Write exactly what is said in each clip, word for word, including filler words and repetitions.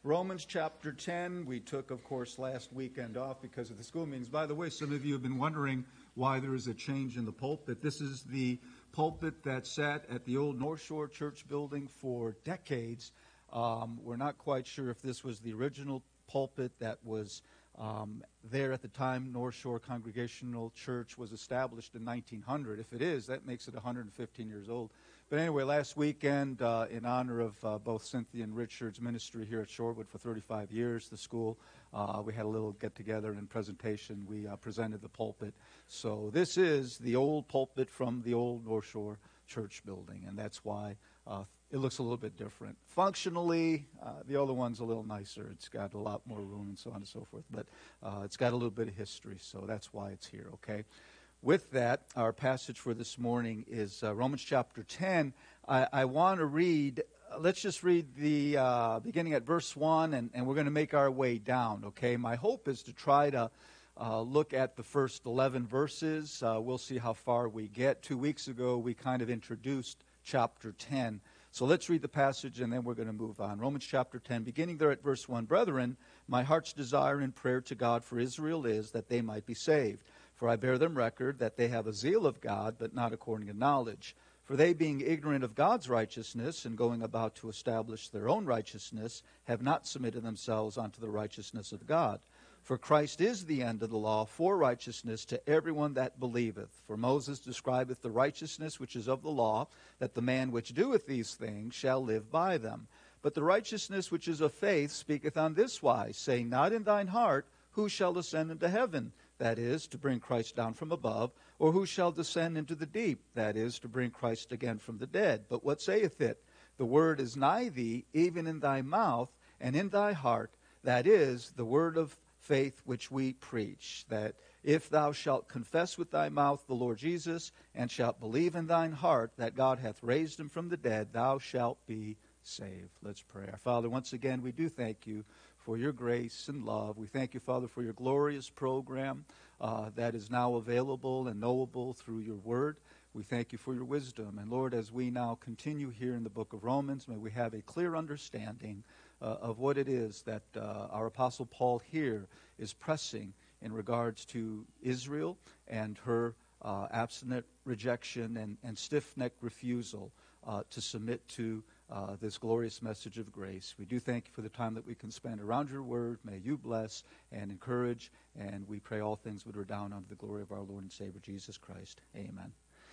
Romans chapter ten. We took, of course, last weekend off because of the school meetings. By the way, some of you have been wondering why there is a change in the pulpit. This is the pulpit that sat at the old North Shore Church building for decades. Um, we're not quite sure if this was the original pulpit that was um, there at the time North Shore Congregational Church was established in nineteen hundred. If it is, that makes it one hundred fifteen years old. But anyway, last weekend, uh, in honor of uh, both Cynthia and Richard's ministry here at Shorewood for thirty-five years, the school, uh, we had a little get-together and presentation. We uh, presented the pulpit. So this is the old pulpit from the old North Shore Church building, and that's why uh, it looks a little bit different. Functionally, uh, the other one's a little nicer. It's got a lot more room and so on and so forth, but uh, it's got a little bit of history, so that's why it's here, okay? With that, our passage for this morning is uh, Romans chapter ten. I, I want to read, uh, let's just read the uh, beginning at verse one, and, and we're going to make our way down, okay? My hope is to try to uh, look at the first eleven verses. Uh, we'll see how far we get. Two weeks ago, we kind of introduced chapter ten. So let's read the passage, and then we're going to move on. Romans chapter ten, beginning there at verse one. Brethren, my heart's desire and prayer to God for Israel is that they might be saved. For I bear them record that they have a zeal of God, but not according to knowledge. For they, being ignorant of God's righteousness, and going about to establish their own righteousness, have not submitted themselves unto the righteousness of God. For Christ is the end of the law for righteousness to everyone that believeth. For Moses describeth the righteousness which is of the law, that the man which doeth these things shall live by them. But the righteousness which is of faith speaketh on this wise, saying, Not in thine heart, who shall ascend into heaven? That is, to bring Christ down from above. Or who shall descend into the deep? That is, to bring Christ again from the dead. But what saith it? The word is nigh thee, even in thy mouth and in thy heart. That is, the word of faith which we preach. That if thou shalt confess with thy mouth the Lord Jesus, and shalt believe in thine heart that God hath raised him from the dead, thou shalt be saved. Let's pray. Our Father, once again, we do thank you for your grace and love. We thank you, Father, for your glorious program uh, that is now available and knowable through your word. We thank you for your wisdom. And Lord, as we now continue here in the book of Romans, may we have a clear understanding uh, of what it is that uh, our Apostle Paul here is pressing in regards to Israel and her uh, abstinent rejection and, and stiff-necked refusal uh, to submit to Uh, this glorious message of grace. We do thank you for the time that we can spend around your word. May you bless and encourage, and we pray all things would redound unto the glory of our Lord and Savior Jesus Christ. Amen.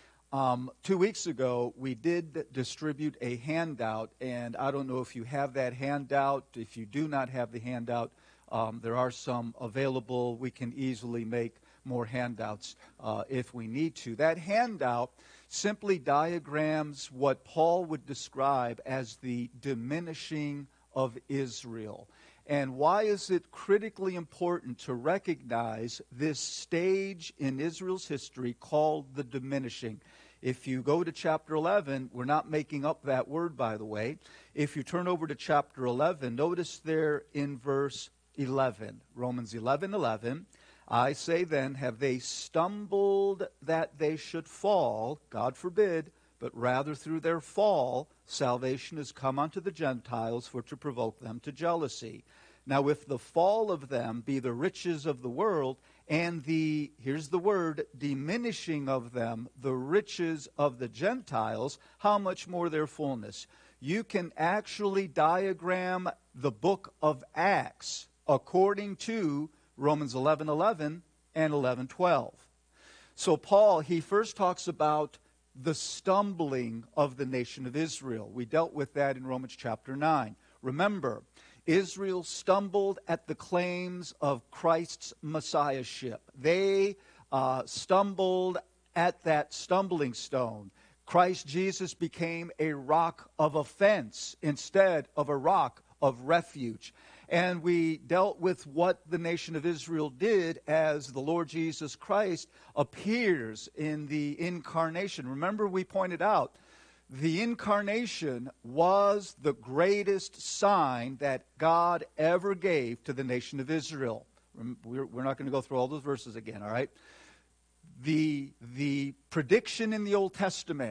Um, two weeks ago, we did distribute a handout, and I don't know if you have that handout. If you do not have the handout, um, there are some available. We can easily make more handouts uh, if we need to. That handout simply diagrams what Paul would describe as the diminishing of Israel. And why is it critically important to recognize this stage in Israel's history called the diminishing? If you go to chapter eleven, we're not making up that word, by the way. If you turn over to chapter eleven, notice there in verse eleven, Romans eleven eleven, I say then, have they stumbled that they should fall? God forbid, but rather through their fall, salvation is come unto the Gentiles for to provoke them to jealousy. Now if the fall of them be the riches of the world, and the, here's the word, diminishing of them, the riches of the Gentiles, how much more their fullness? You can actually diagram the book of Acts according to Romans eleven eleven and eleven twelve. So Paul, he first talks about the stumbling of the nation of Israel. We dealt with that in Romans chapter nine. Remember, Israel stumbled at the claims of Christ's messiahship. They uh, stumbled at that stumbling stone. Christ Jesus became a rock of offense instead of a rock of refuge. And we dealt with what the nation of Israel did as the Lord Jesus Christ appears in the incarnation. Remember, we pointed out the incarnation was the greatest sign that God ever gave to the nation of Israel. We're not going to go through all those verses again, all right? The, the prediction in the Old Testament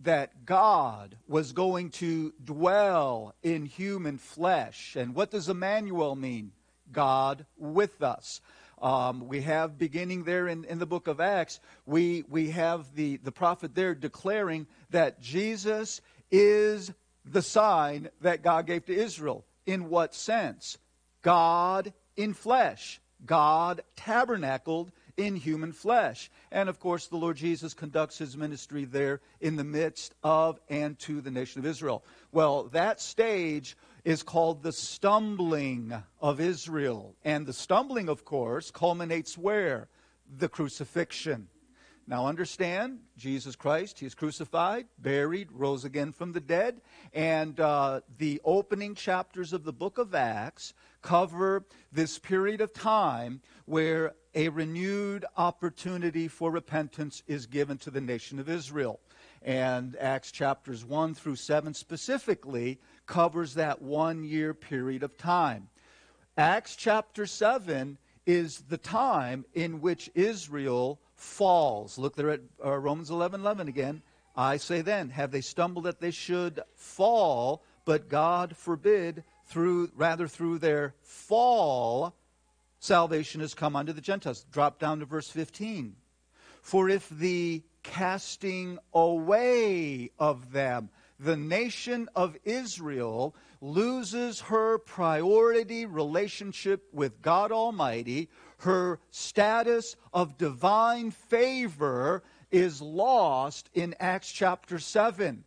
that God was going to dwell in human flesh. And what does Emmanuel mean? God with us. Um, we have, beginning there in, in the book of Acts, we, we have the, the prophet there declaring that Jesus is the sign that God gave to Israel. In what sense? God in flesh. God tabernacled in human flesh. And of course, the Lord Jesus conducts his ministry there in the midst of and to the nation of Israel. Well, that stage is called the stumbling of Israel. And the stumbling, of course, culminates where? The crucifixion. Now understand, Jesus Christ, he is crucified, buried, rose again from the dead. And uh, the opening chapters of the book of Acts cover this period of time where a renewed opportunity for repentance is given to the nation of Israel. And Acts chapters one through seven specifically covers that one-year period of time. Acts chapter seven is the time in which Israel falls. Look there at uh, Romans eleven eleven again. I say then, have they stumbled that they should fall? But God forbid, through rather through their fall, salvation has come unto the Gentiles. Drop down to verse fifteen. For if the casting away of them, the nation of Israel loses her priority relationship with God Almighty, her status of divine favor is lost in Acts chapter seven.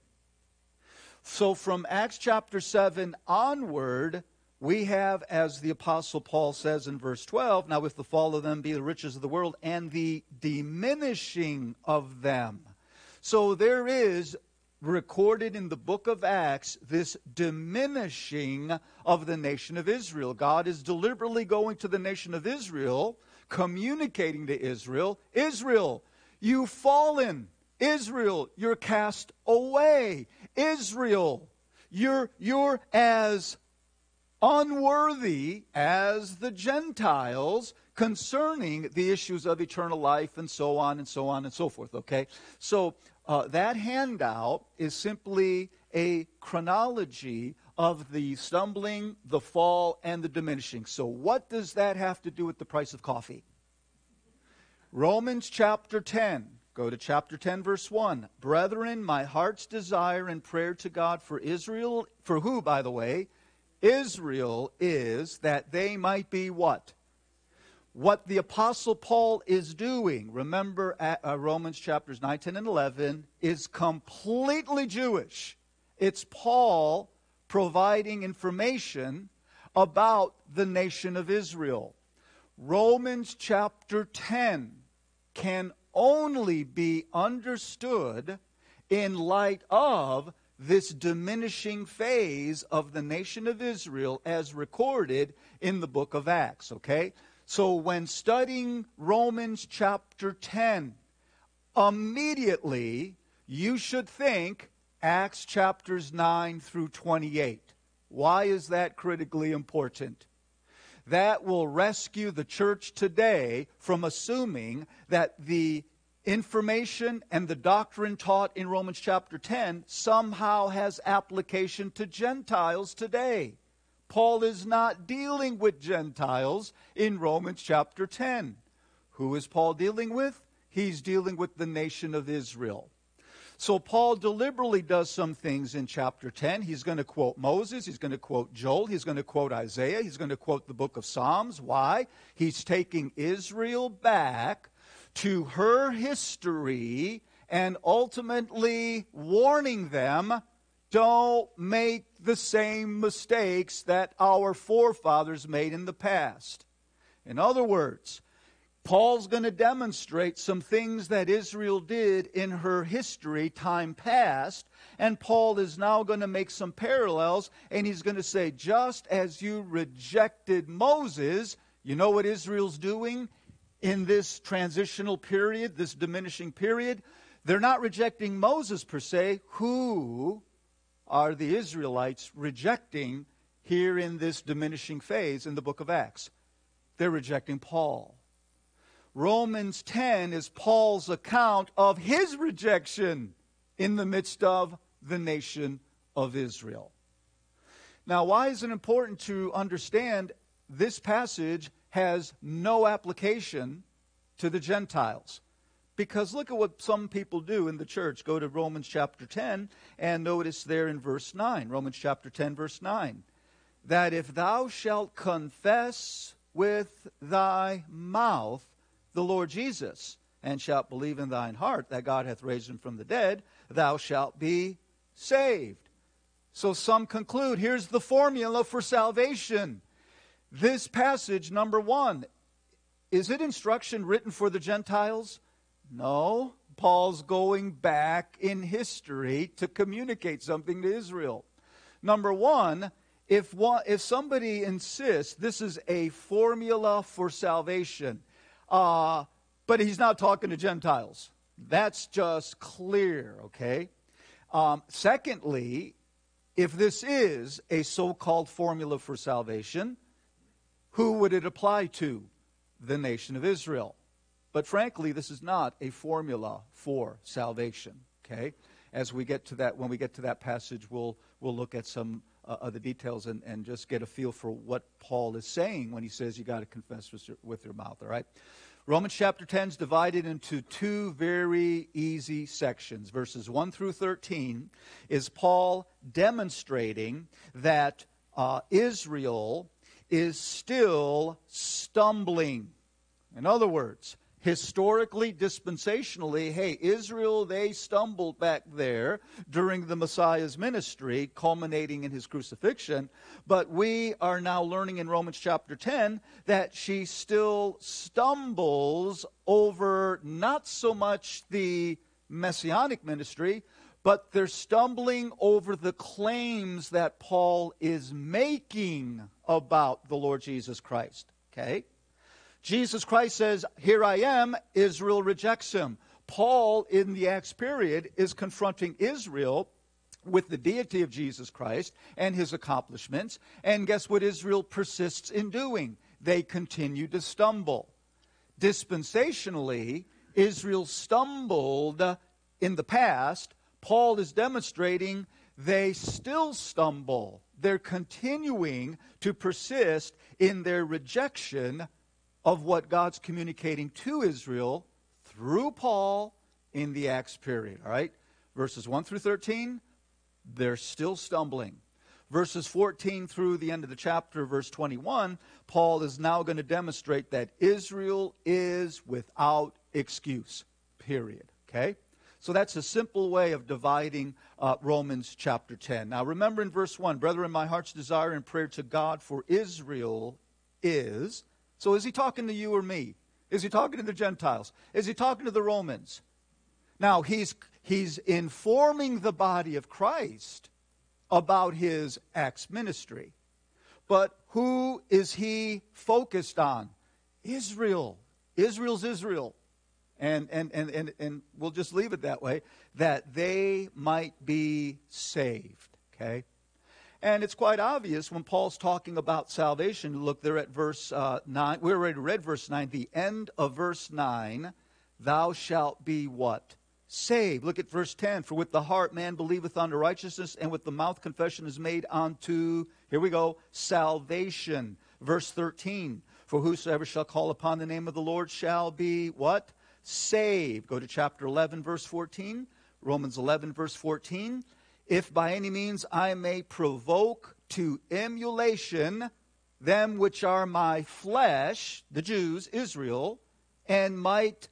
So from Acts chapter seven onward, we have, as the Apostle Paul says in verse twelve, now if the fall of them be the riches of the world and the diminishing of them. So there is recorded in the book of Acts this diminishing of the nation of Israel. God is deliberately going to the nation of Israel, communicating to Israel, Israel, you've fallen. Israel, you're cast away. Israel, you're, you're as unworthy as the Gentiles concerning the issues of eternal life and so on and so on and so forth, okay? So uh, that handout is simply a chronology of the stumbling, the fall, and the diminishing. So what does that have to do with the price of coffee? Romans chapter ten. Go to chapter ten, verse one. Brethren, my heart's desire and prayer to God for Israel, for who, by the way, Israel is that they might be what? What the Apostle Paul is doing, remember at, uh, Romans chapters nine, ten, and eleven, is completely Jewish. It's Paul providing information about the nation of Israel. Romans chapter ten can only be understood in light of this diminishing phase of the nation of Israel as recorded in the book of Acts, okay? So when studying Romans chapter ten, immediately you should think Acts chapters nine through twenty-eight. Why is that critically important? That will rescue the church today from assuming that the information and the doctrine taught in Romans chapter ten somehow has application to Gentiles today. Paul is not dealing with Gentiles in Romans chapter ten. Who is Paul dealing with? He's dealing with the nation of Israel. So Paul deliberately does some things in chapter ten. He's going to quote Moses. He's going to quote Joel. He's going to quote Isaiah. He's going to quote the book of Psalms. Why? He's taking Israel back to her history and ultimately warning them, don't make the same mistakes that our forefathers made in the past. In other words, Paul's going to demonstrate some things that Israel did in her history, time past, and Paul is now going to make some parallels, and he's going to say, just as you rejected Moses, you know what Israel's doing in this transitional period, this diminishing period? They're not rejecting Moses per se. Who are the Israelites rejecting here in this diminishing phase in the book of Acts? They're rejecting Paul. Romans ten is Paul's account of his rejection in the midst of the nation of Israel. Now, why is it important to understand this passage has no application to the Gentiles? Because look at what some people do in the church. Go to Romans chapter ten and notice there in verse nine. Romans chapter ten, verse nine. That if thou shalt confess with thy mouth the Lord Jesus, and shalt believe in thine heart that God hath raised him from the dead, thou shalt be saved. So some conclude, here's the formula for salvation. This passage, number one, is it instruction written for the Gentiles? No. Paul's going back in history to communicate something to Israel. Number one, if one, if somebody insists this is a formula for salvation, uh, but he's not talking to Gentiles, that's just clear, okay? Um, secondly, if this is a so-called formula for salvation, who would it apply to? The nation of Israel. But frankly, this is not a formula for salvation, okay? As we get to that, when we get to that passage, we'll we'll look at some uh, of the details and, and just get a feel for what Paul is saying when he says you got to confess with your, with your mouth, all right? Romans chapter ten is divided into two very easy sections. Verses one through thirteen is Paul demonstrating that uh, Israel is still stumbling. In other words, historically, dispensationally, hey, Israel, they stumbled back there during the Messiah's ministry, culminating in his crucifixion. But we are now learning in Romans chapter ten that she still stumbles over not so much the messianic ministry, but they're stumbling over the claims that Paul is making about the Lord Jesus Christ. Okay? Jesus Christ says, here I am. Israel rejects him. Paul, in the Acts period, is confronting Israel with the deity of Jesus Christ and his accomplishments. And guess what Israel persists in doing? They continue to stumble. Dispensationally, Israel stumbled in the past. Paul is demonstrating they still stumble. They're continuing to persist in their rejection of what God's communicating to Israel through Paul in the Acts period. All right? Verses one through thirteen, they're still stumbling. Verses fourteen through the end of the chapter, verse twenty-one, Paul is now going to demonstrate that Israel is without excuse. Period. Okay? So that's a simple way of dividing uh, Romans chapter ten. Now remember in verse one, brethren, my heart's desire and prayer to God for Israel is... So is he talking to you or me? Is he talking to the Gentiles? Is he talking to the Romans? Now, he's, he's informing the body of Christ about his Acts ministry. But who is he focused on? Israel. Israel's Israel. And, and, and, and, and we'll just leave it that way, that they might be saved. Okay? And it's quite obvious when Paul's talking about salvation. Look there at verse uh, nine. We already read verse nine. The end of verse nine, thou shalt be what? Saved. Look at verse ten. For with the heart man believeth unto righteousness, and with the mouth confession is made unto, here we go, salvation. Verse thirteen. For whosoever shall call upon the name of the Lord shall be what? Saved. Go to chapter eleven, verse fourteen. Romans eleven, verse fourteen. If by any means I may provoke to emulation them which are my flesh, the Jews, Israel, and might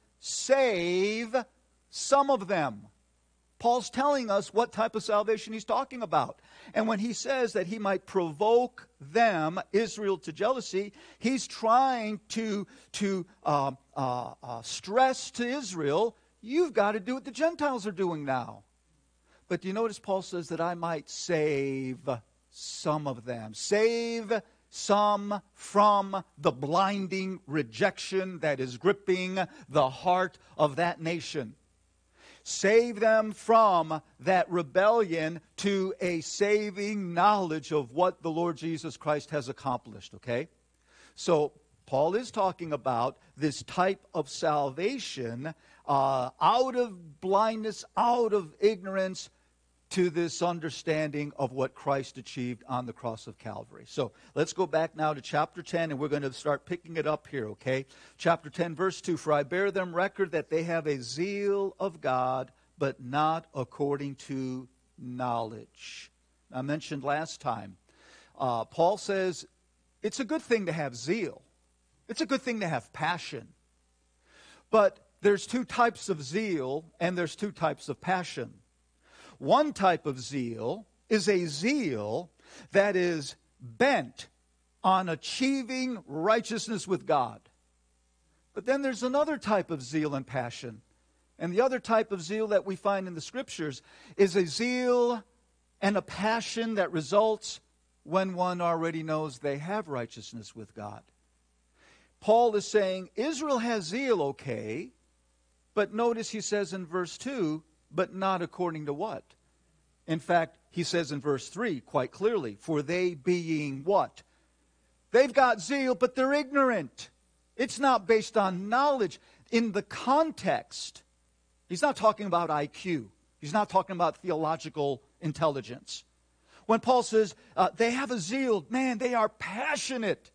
save some of them. Paul's telling us what type of salvation he's talking about. And when he says that he might provoke them, Israel, to jealousy, he's trying to, to uh, uh, uh, stress to Israel, you've got to do what the Gentiles are doing now. But do you notice Paul says that I might save some of them? Save some from the blinding rejection that is gripping the heart of that nation. Save them from that rebellion to a saving knowledge of what the Lord Jesus Christ has accomplished, okay? So Paul is talking about this type of salvation uh, out of blindness, out of ignorance, to this understanding of what Christ achieved on the cross of Calvary. So let's go back now to chapter ten, and we're going to start picking it up here, okay? Chapter ten, verse two, for I bear them record that they have a zeal of God, but not according to knowledge. I mentioned last time, uh, Paul says it's a good thing to have zeal. It's a good thing to have passion. But there's two types of zeal, and there's two types of passion. One type of zeal is a zeal that is bent on achieving righteousness with God. But then there's another type of zeal and passion. And the other type of zeal that we find in the Scriptures is a zeal and a passion that results when one already knows they have righteousness with God. Paul is saying Israel has zeal, okay, but notice he says in verse two, but not according to what? In fact, he says in verse three quite clearly, for they being what? They've got zeal, but they're ignorant. It's not based on knowledge. In the context, he's not talking about I Q. He's not talking about theological intelligence. When Paul says uh, they have a zeal, man, they are passionate,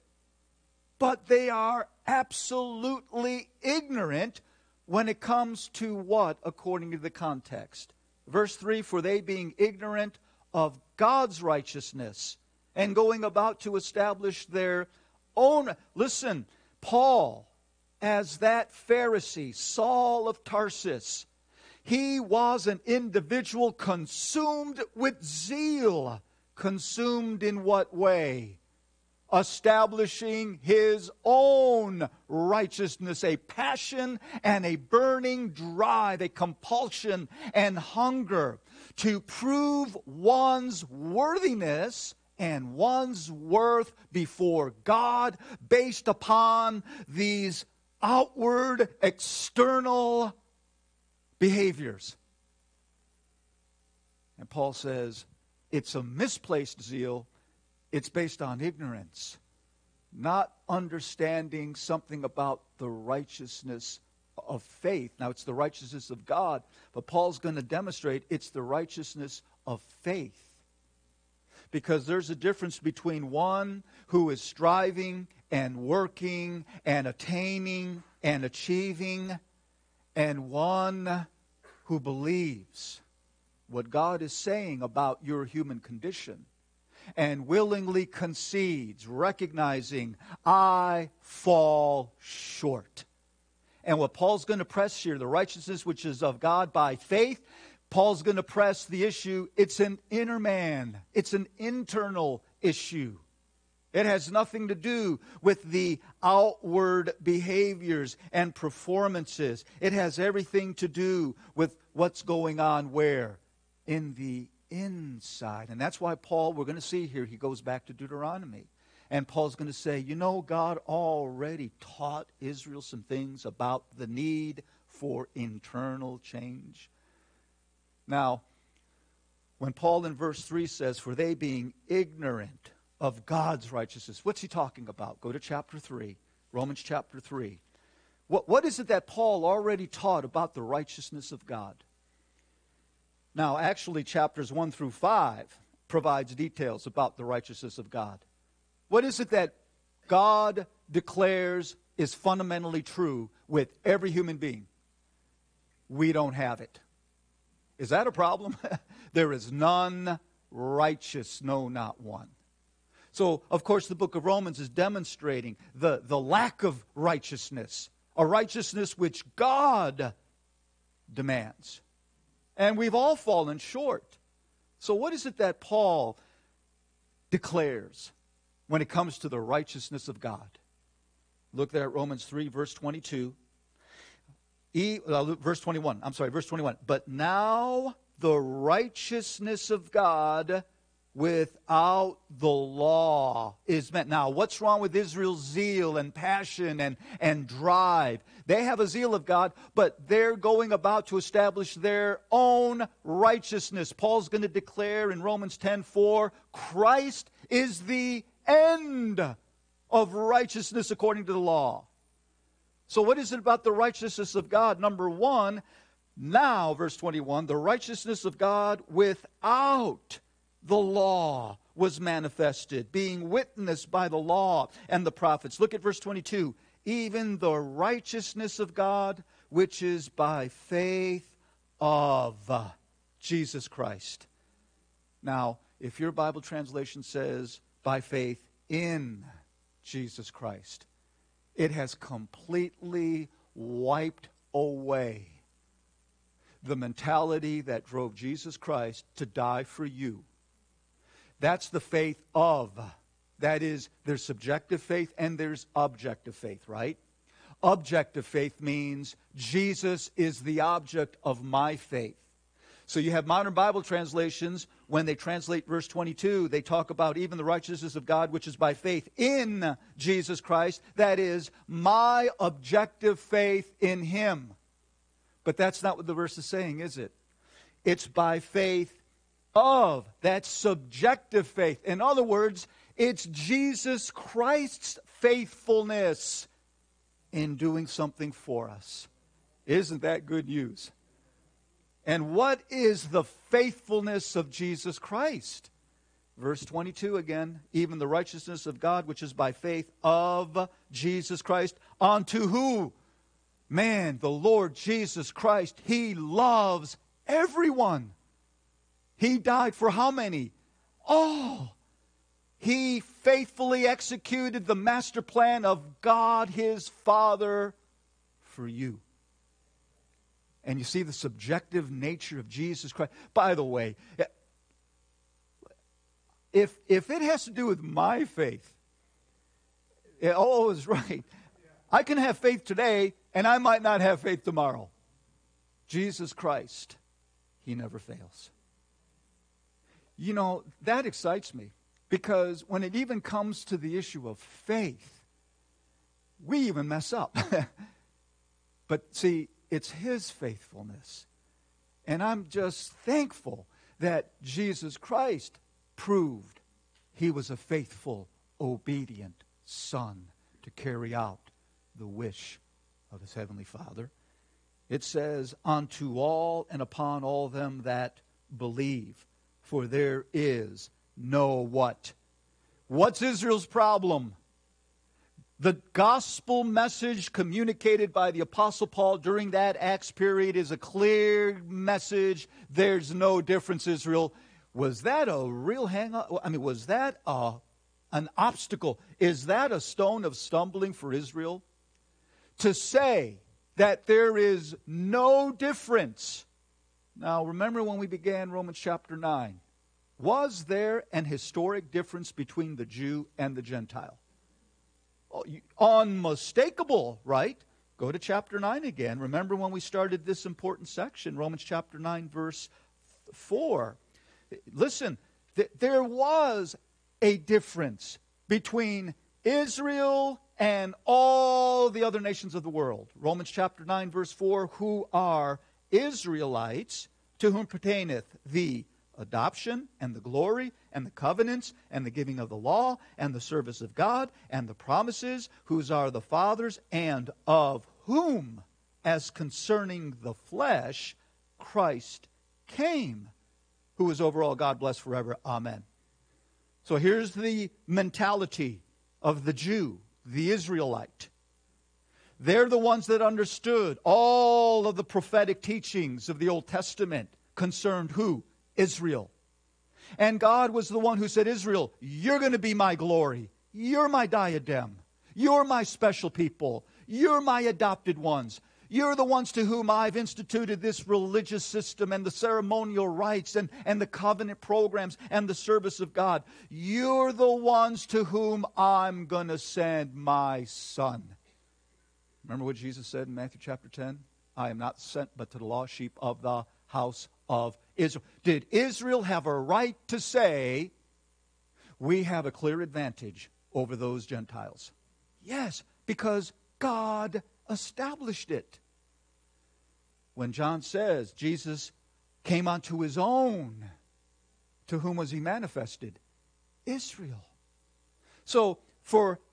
but they are absolutely ignorant when it comes to what, according to the context? Verse three, for they being ignorant of God's righteousness and going about to establish their own. Listen, Paul, as that Pharisee, Saul of Tarsus, he was an individual consumed with zeal. Consumed in what way? Establishing his own righteousness, a passion and a burning drive, a compulsion and hunger to prove one's worthiness and one's worth before God based upon these outward, external behaviors. And Paul says it's a misplaced zeal. It's based on ignorance, not understanding something about the righteousness of faith. Now, it's the righteousness of God, but Paul's going to demonstrate it's the righteousness of faith. Because there's a difference between one who is striving and working and attaining and achieving, and one who believes what God is saying about your human condition and willingly concedes, recognizing, I fall short. And what Paul's going to press here, the righteousness which is of God by faith, Paul's going to press the issue, it's an inner man. It's an internal issue. It has nothing to do with the outward behaviors and performances. It has everything to do with what's going on where? In the inside. And that's why Paul, we're going to see here, he goes back to Deuteronomy. And Paul's going to say, you know, God already taught Israel some things about the need for internal change. Now, when Paul in verse three says, for they being ignorant of God's righteousness, what's he talking about? Go to chapter three, Romans chapter three. What, what is it that Paul already taught about the righteousness of God? Now, actually, chapters one through five provides details about the righteousness of God. What is it that God declares is fundamentally true with every human being? We don't have it. Is that a problem? There is none righteous, no, not one. So, of course, the book of Romans is demonstrating the, the lack of righteousness, a righteousness which God demands. And we've all fallen short. So what is it that Paul declares when it comes to the righteousness of God? Look there at Romans three, verse twenty-two. E, uh, verse twenty-one. I'm sorry, verse twenty-one. But now the righteousness of God without the law is met. Now, what's wrong with Israel's zeal and passion and, and drive? They have a zeal of God, but they're going about to establish their own righteousness. Paul's going to declare in Romans ten four, Christ is the end of righteousness according to the law. So what is it about the righteousness of God? Number one, now, verse twenty-one, the righteousness of God without the law was manifested, being witnessed by the law and the prophets. Look at verse twenty-two. Even the righteousness of God, which is by faith of Jesus Christ. Now, if your Bible translation says by faith in Jesus Christ, it has completely wiped away the mentality that drove Jesus Christ to die for you. That's the faith of. That is, there's subjective faith and there's objective faith, right? Objective faith means Jesus is the object of my faith. So you have modern Bible translations, when they translate verse twenty-two, they talk about even the righteousness of God, which is by faith in Jesus Christ. That is, my objective faith in Him. But that's not what the verse is saying, is it? It's by faith of. That's subjective faith. In other words, it's Jesus Christ's faithfulness in doing something for us. Isn't that good news? And what is the faithfulness of Jesus Christ? Verse twenty-two again, even the righteousness of God, which is by faith of Jesus Christ, unto who? Man, the Lord Jesus Christ. He loves everyone. He died for how many? All. He faithfully executed the master plan of God his Father for you. And you see the subjective nature of Jesus Christ. By the way, if if it has to do with my faith, it all is right. I can have faith today, and I might not have faith tomorrow. Jesus Christ, He never fails. You know, that excites me, because when it even comes to the issue of faith, we even mess up. But see, it's His faithfulness. And I'm just thankful that Jesus Christ proved He was a faithful, obedient Son to carry out the wish of His Heavenly Father. It says, unto all and upon all them that believe, for there is no what? What's Israel's problem? The gospel message communicated by the Apostle Paul during that Acts period is a clear message. There's no difference, Israel. Was that a real hang-up? I mean, was that a, an obstacle? Is that a stone of stumbling for Israel? To say that there is no difference. Now, remember when we began Romans chapter nine. Was there an historic difference between the Jew and the Gentile? Unmistakable, right? Go to chapter nine again. Remember when we started this important section, Romans chapter nine, verse four. Listen, th- there was a difference between Israel and all the other nations of the world. Romans chapter nine, verse four, who are Israelites, to whom pertaineth the adoption and the glory and the covenants and the giving of the law and the service of God and the promises, whose are the fathers, and of whom, as concerning the flesh, Christ came, who is over all, God bless forever. Amen. So here's the mentality of the Jew, the Israelite. They're the ones that understood all of the prophetic teachings of the Old Testament concerned who? Israel. And God was the one who said, Israel, you're going to be my glory. You're my diadem. You're my special people. You're my adopted ones. You're the ones to whom I've instituted this religious system and the ceremonial rites and, and the covenant programs and the service of God. You're the ones to whom I'm going to send my Son. Remember what Jesus said in Matthew chapter ten? I am not sent but to the lost sheep of the house of Israel. Did Israel have a right to say, we have a clear advantage over those Gentiles? Yes, because God established it. When John says Jesus came unto His own, to whom was He manifested? Israel. So for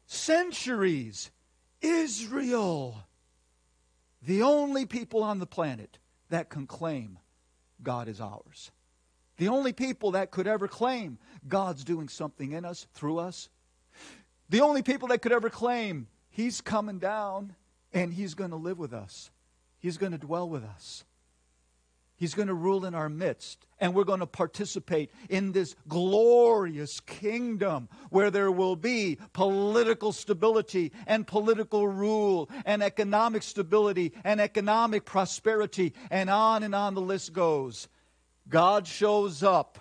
centuries, Israel, the only people on the planet that can claim God is ours. The only people that could ever claim God's doing something in us, through us. The only people that could ever claim He's coming down and He's going to live with us. He's going to dwell with us. He's going to rule in our midst. And we're going to participate in this glorious kingdom where there will be political stability and political rule and economic stability and economic prosperity, and on and on the list goes. God shows up.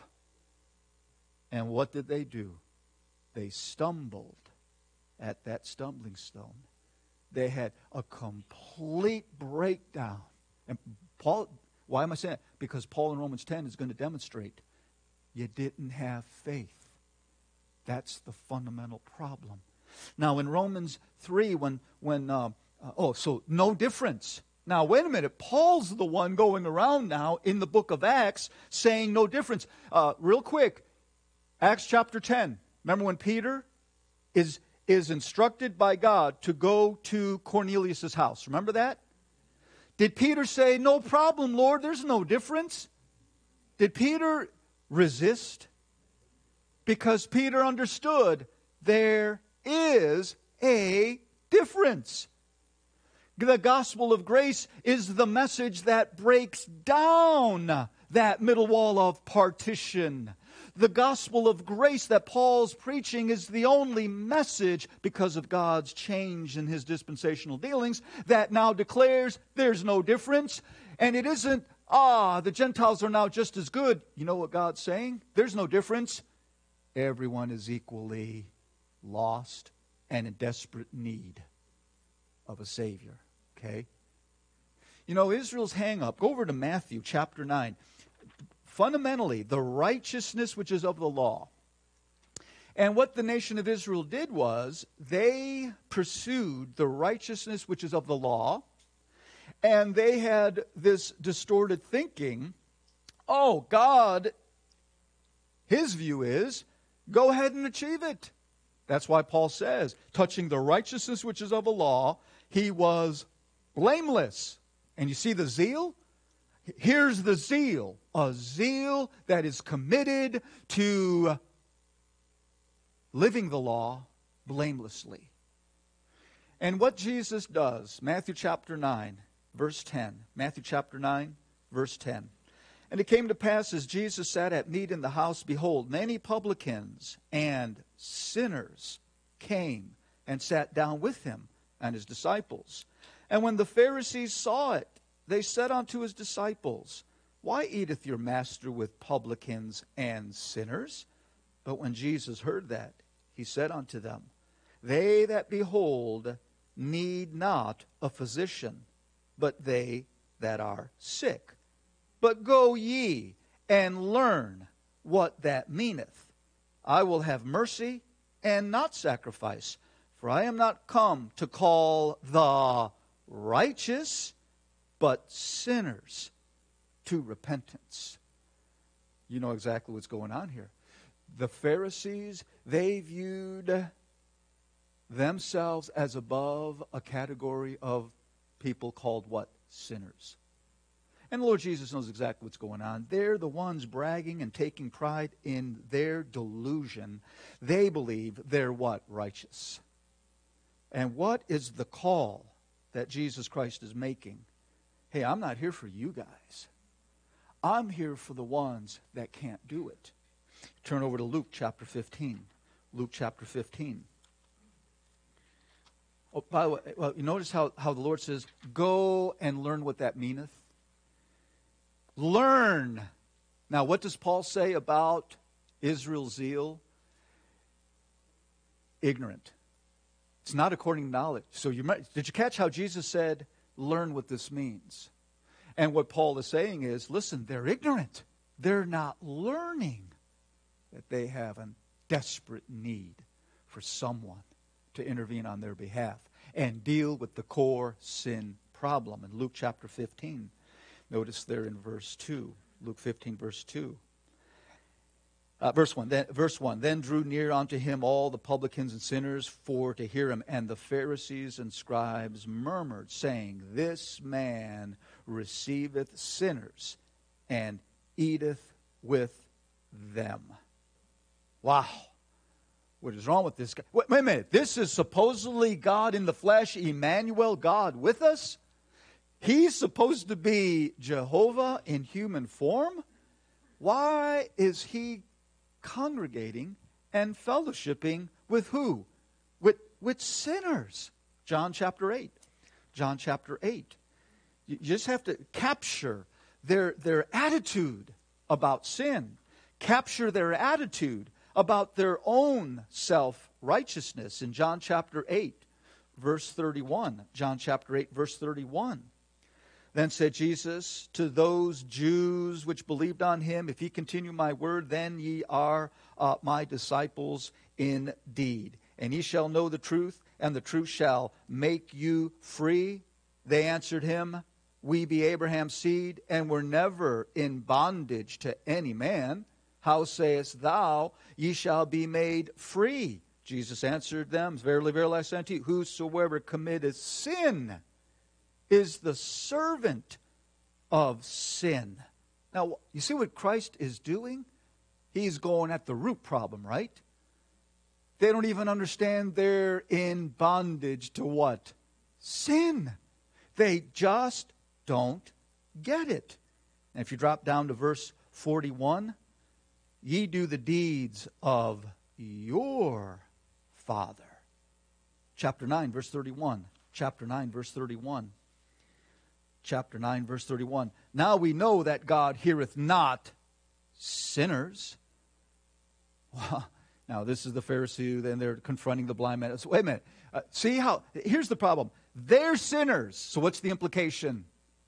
And what did they do? They stumbled at that stumbling stone. They had a complete breakdown. And Paul, why am I saying that? Because Paul in Romans ten is going to demonstrate you didn't have faith. That's the fundamental problem. Now in Romans three, when, when uh, uh, oh, so no difference. Now, wait a minute. Paul's the one going around now in the book of Acts saying no difference. Uh, real quick, Acts chapter ten. Remember when Peter is, is instructed by God to go to Cornelius' house? Remember that? Did Peter say, no problem, Lord, there's no difference? Did Peter resist? Because Peter understood there is a difference. The gospel of grace is the message that breaks down that middle wall of partition. The gospel of grace that Paul's preaching is the only message, because of God's change in His dispensational dealings, that now declares there's no difference. And it isn't, ah, the Gentiles are now just as good. You know what God's saying? There's no difference. Everyone is equally lost and in desperate need of a Savior. Okay? You know, Israel's hang-up, go over to Matthew chapter nine. Fundamentally, the righteousness which is of the law. And what the nation of Israel did was, they pursued the righteousness which is of the law, and they had this distorted thinking. Oh, God, His view is, go ahead and achieve it. That's why Paul says, touching the righteousness which is of the law, He was blameless. And you see the zeal? Here's the zeal. A zeal that is committed to living the law blamelessly. And what Jesus does, Matthew chapter nine, verse ten. Matthew chapter nine, verse ten. And it came to pass, as Jesus sat at meat in the house, behold, many publicans and sinners came and sat down with Him and His disciples. And when the Pharisees saw it, they said unto His disciples, why eateth your master with publicans and sinners? But when Jesus heard that, He said unto them, they that behold need not a physician, but they that are sick. But go ye and learn what that meaneth. I will have mercy and not sacrifice, for I am not come to call the righteous, but sinners to repentance. You know exactly what's going on here. The Pharisees, they viewed themselves as above a category of people called what? Sinners. And the Lord Jesus knows exactly what's going on. They're the ones bragging and taking pride in their delusion. They believe they're what? Righteous. And what is the call that Jesus Christ is making? Hey, I'm not here for you guys. I'm here for the ones that can't do it. Turn over to Luke chapter fifteen. Luke chapter fifteen. Oh, by the way, well, you notice how, how the Lord says, go and learn what that meaneth. Learn. Now, what does Paul say about Israel's zeal? Ignorant. It's not according to knowledge. So you might, did you catch how Jesus said, learn what this means? And what Paul is saying is, listen, they're ignorant. They're not learning that they have a desperate need for someone to intervene on their behalf and deal with the core sin problem. In Luke chapter fifteen, notice there in verse two, Luke fifteen verse two. Uh, verse one, then, verse one, then drew near unto him all the publicans and sinners for to hear him. And the Pharisees and scribes murmured, saying, This man receiveth sinners and eateth with them. Wow. What is wrong with this guy? Wait, wait a minute. This is supposedly God in the flesh, Emmanuel, God with us? He's supposed to be Jehovah in human form? Why is he congregating and fellowshipping with who? With, with sinners. John chapter eight. John chapter eight. You just have to capture their, their attitude about sin. Capture their attitude about their own self-righteousness in John chapter eight, verse thirty-one. John chapter eight, verse thirty-one. Then said Jesus to those Jews which believed on him, If ye continue my word, then ye are uh, my disciples indeed. And ye shall know the truth, and the truth shall make you free. They answered him, We be Abraham's seed, and were never in bondage to any man. How sayest thou, ye shall be made free? Jesus answered them, Verily, verily, I say unto you, whosoever committeth sin is the servant of sin. Now, you see what Christ is doing? He's going at the root problem, right? They don't even understand they're in bondage to what? Sin. They just don't get it. And if you drop down to verse forty-one, ye do the deeds of your father. Chapter nine, verse thirty-one. Chapter nine, verse thirty-one. Chapter nine, verse thirty-one. Now we know that God heareth not sinners. Well, now this is the Pharisee, then they're confronting the blind man. So, wait a minute. Uh, see how, here's the problem. They're sinners. So what's the implication?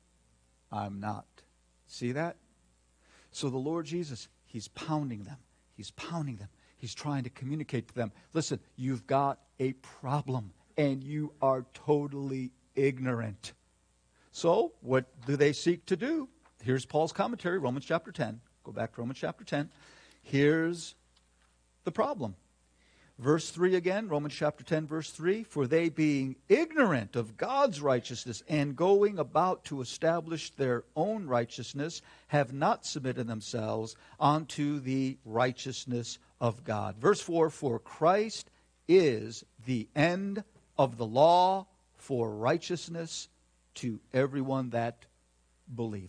I'm not. See that? So the Lord Jesus, He's pounding them. He's pounding them. He's trying to communicate to them. Listen, you've got a problem, and you are totally ignorant. So, what do they seek to do? Here's Paul's commentary, Romans chapter ten. Go back to Romans chapter ten. Here's the problem. Verse three again, Romans chapter ten, verse three. For they being ignorant of God's righteousness and going about to establish their own righteousness, have not submitted themselves unto the righteousness of God. Verse four, for Christ is the end of the law for righteousness to everyone that believeth.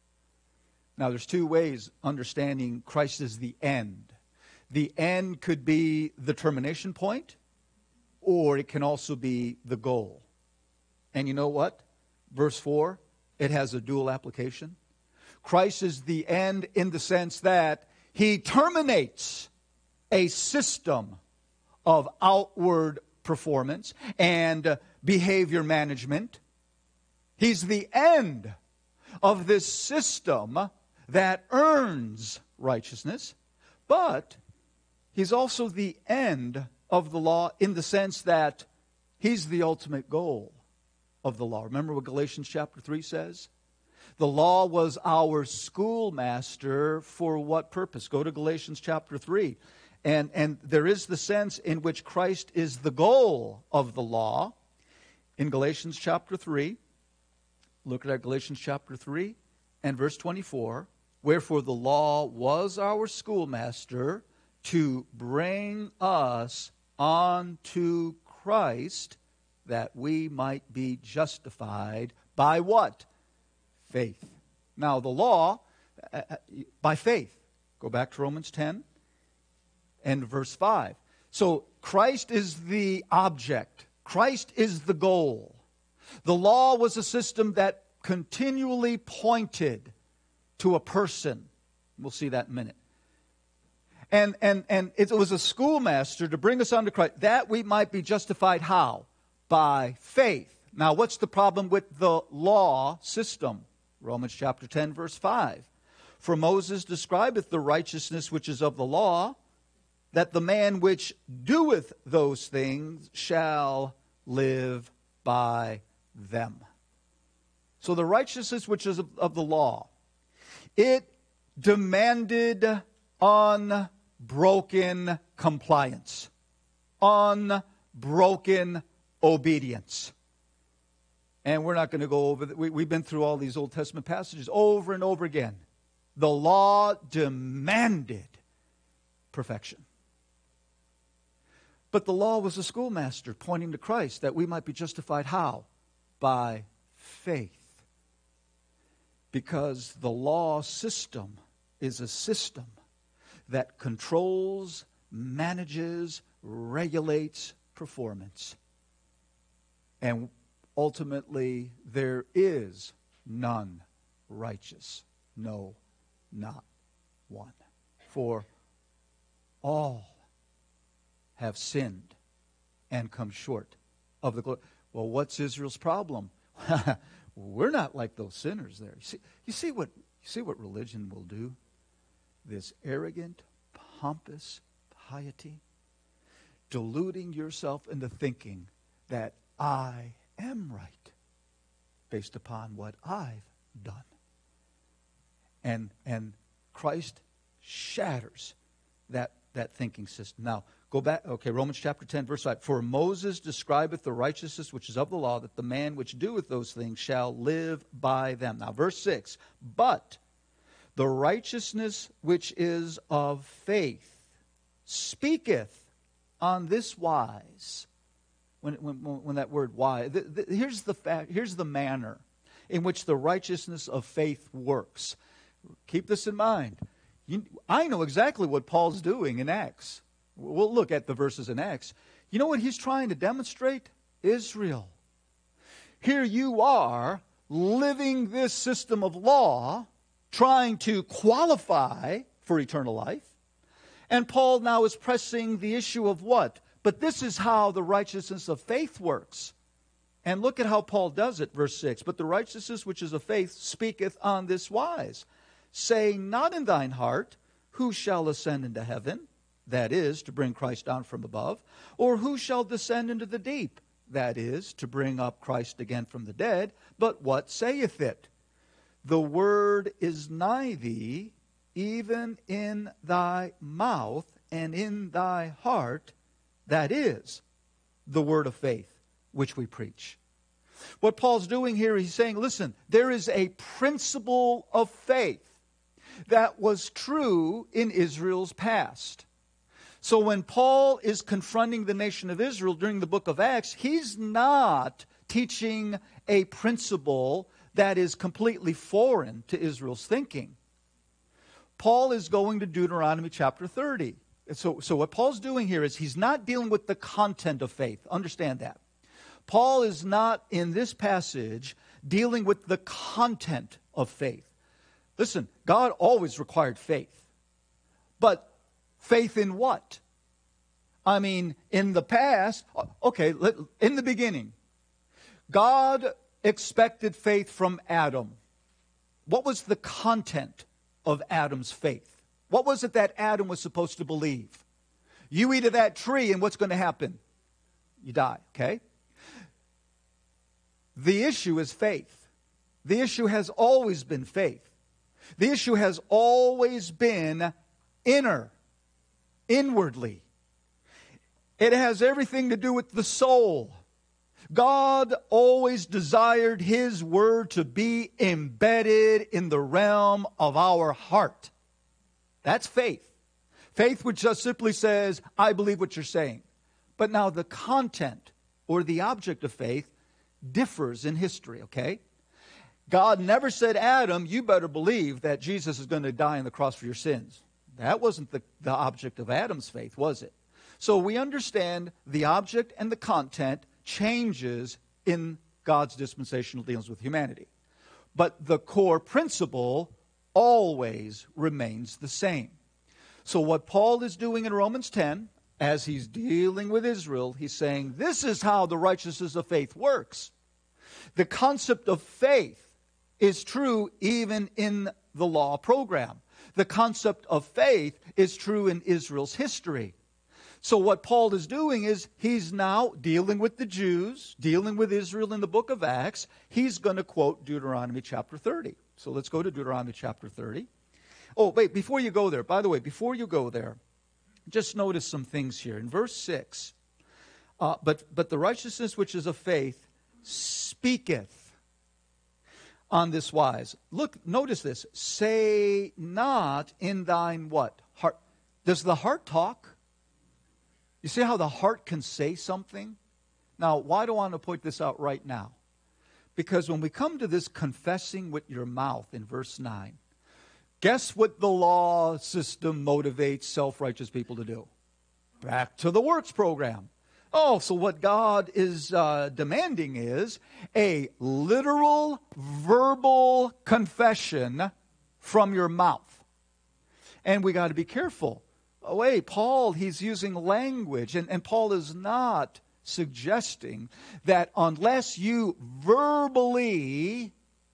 Now, there's two ways understanding Christ is the end. The end could be the termination point, or it can also be the goal. And you know what? Verse four, it has a dual application. Christ is the end in the sense that He terminates a system of outward performance and behavior management. He's the end of this system that earns righteousness, but He's also the end of the law in the sense that He's the ultimate goal of the law. Remember what Galatians chapter three says? The law was our schoolmaster for what purpose? Go to Galatians chapter three. And, and there is the sense in which Christ is the goal of the law. In Galatians chapter three, look at Galatians chapter three and verse twenty-four. Wherefore the law was our schoolmaster to bring us unto Christ, that we might be justified by what? Faith. Now the law, uh, by faith. Go back to Romans ten and verse five. So Christ is the object. Christ is the goal. The law was a system that continually pointed to a person. We'll see that in a minute. And, and, and it was a schoolmaster to bring us unto Christ, that we might be justified how? By faith. Now, what's the problem with the law system? Romans chapter ten, verse five. For Moses describeth the righteousness which is of the law, that the man which doeth those things shall live by them. So the righteousness which is of, of the law, it demanded on unbroken compliance, unbroken obedience. And we're not going to go over that. We, we've been through all these Old Testament passages over and over again. The law demanded perfection. But the law was a schoolmaster pointing to Christ, that we might be justified how? By faith. Because the law system is a system that controls, manages, regulates performance. And ultimately, there is none righteous, no, not one. For all have sinned and come short of the glory. Well, what's Israel's problem? We're not like those sinners there. You see, you see what you see what religion will do? This arrogant, pompous piety, deluding yourself into thinking that I am right based upon what I've done. And and Christ shatters that, that thinking system. Now, go back, okay, Romans chapter ten, verse five. For Moses describeth the righteousness which is of the law, that the man which doeth those things shall live by them. Now, verse six. But the righteousness which is of faith speaketh on this wise. When, when, when that word wise, the, the, here's the fact, here's the manner in which the righteousness of faith works. Keep this in mind. You, I know exactly what Paul's doing in Acts. We'll look at the verses in Acts. You know what he's trying to demonstrate? Israel. Here you are living this system of law, trying to qualify for eternal life. And Paul now is pressing the issue of what? But this is how the righteousness of faith works. And look at how Paul does it, verse six. But the righteousness which is of faith speaketh on this wise, saying not in thine heart, who shall ascend into heaven? That is, to bring Christ down from above. Or who shall descend into the deep? That is, to bring up Christ again from the dead. But what saith it? The word is nigh thee, even in thy mouth and in thy heart. That is the word of faith which we preach. What Paul's doing here, he's saying, listen, there is a principle of faith that was true in Israel's past. So when Paul is confronting the nation of Israel during the book of Acts, he's not teaching a principle that is completely foreign to Israel's thinking. Paul is going to Deuteronomy chapter thirty. So, so what Paul's doing here is he's not dealing with the content of faith. Understand that. Paul is not, in this passage, dealing with the content of faith. Listen, God always required faith. But faith in what? I mean, in the past, okay, in the beginning, God expected faith from Adam. What was the content of Adam's faith? What was it that Adam was supposed to believe? You eat of that tree and what's going to happen? You die, okay? The issue is faith. The issue has always been faith. The issue has always been inner, inwardly. It has everything to do with the soul. God always desired His word to be embedded in the realm of our heart. That's faith. Faith which just simply says, I believe what you're saying. But now the content or the object of faith differs in history, okay? God never said, Adam, you better believe that Jesus is going to die on the cross for your sins. That wasn't the, the object of Adam's faith, was it? So we understand the object and the content changes in God's dispensational dealings with humanity. But the core principle always remains the same. So what Paul is doing in Romans ten, as he's dealing with Israel, he's saying, this is how the righteousness of faith works. The concept of faith is true even in the law program. The concept of faith is true in Israel's history. So what Paul is doing is he's now dealing with the Jews, dealing with Israel in the book of Acts. He's going to quote Deuteronomy chapter thirty. So let's go to Deuteronomy chapter thirty. Oh, wait, before you go there, by the way, before you go there, Just notice some things here. In verse six, uh, but, but the righteousness which is of faith speaketh on this wise. Look, notice this. Say not in thine what? Heart. Does the heart talk? You see how the heart can say something? Now, why do I want to point this out right now? Because when we come to this confessing with your mouth in verse nine, guess what the law system motivates self-righteous people to do? Back to the works program. Oh, so what God is uh, demanding is a literal, verbal confession from your mouth. And we got to be careful. Oh, wait, Paul, he's using language, and, and Paul is not suggesting that unless you verbally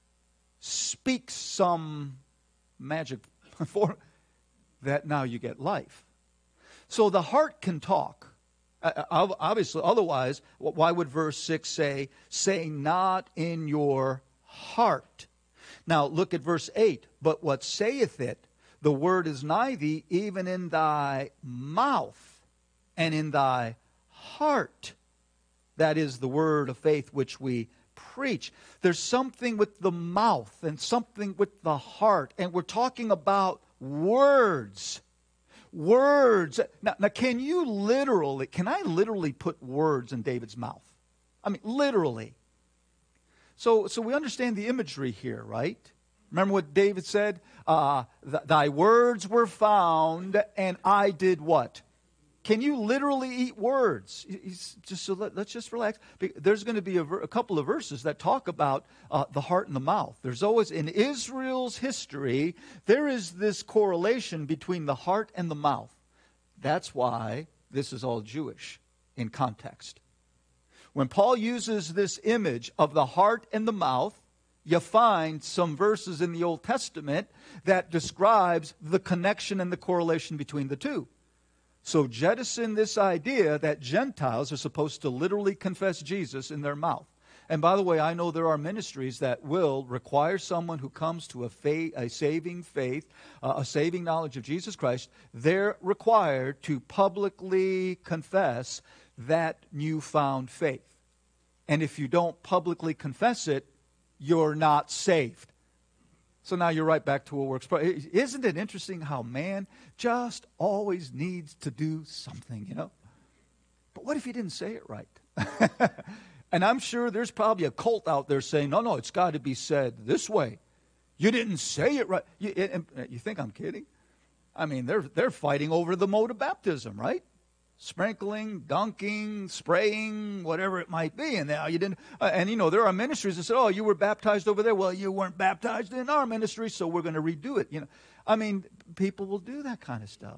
speak some magic for that, now you get life. So the heart can talk. Uh, obviously, otherwise, why would verse six say, say not in your heart? Now, look at verse eight. But what saith it? The word is nigh thee, even in thy mouth and in thy heart. That is the word of faith which we preach. There's something with the mouth and something with the heart. And we're talking about words. Words. Now, now, can you literally, can I literally put words in David's mouth? I mean, literally. So, so we understand the imagery here, right? Remember what David said? Uh, th- Thy words were found, and I did what? Can you literally eat words? He's just so let, let's just relax. There's going to be a, ver- a couple of verses that talk about uh, the heart and the mouth. There's always, in Israel's history, there is this correlation between the heart and the mouth. That's why this is all Jewish in context. When Paul uses this image of the heart and the mouth, you find some verses in the Old Testament that describes the connection and the correlation between the two. So jettison this idea that Gentiles are supposed to literally confess Jesus in their mouth. And by the way, I know there are ministries that will require someone who comes to a, faith, a saving faith, uh, a saving knowledge of Jesus Christ, they're required to publicly confess that newfound faith. And if you don't publicly confess it, you're not saved. So now you're right back to a works. Isn't it interesting how man just always needs to do something, you know? But what if you didn't say it right? And I'm sure there's probably a cult out there saying, no, no, it's got to be said this way. You didn't say it right. You, and, and you think I'm kidding? I mean, they're, they're fighting over the mode of baptism, right? Sprinkling, dunking, spraying, whatever it might be. And now you didn't. Uh, and you know, there are ministries that say, "Oh, you were baptized over there." Well, you weren't baptized in our ministry, so we're going to redo it. You know, I mean, people will do that kind of stuff.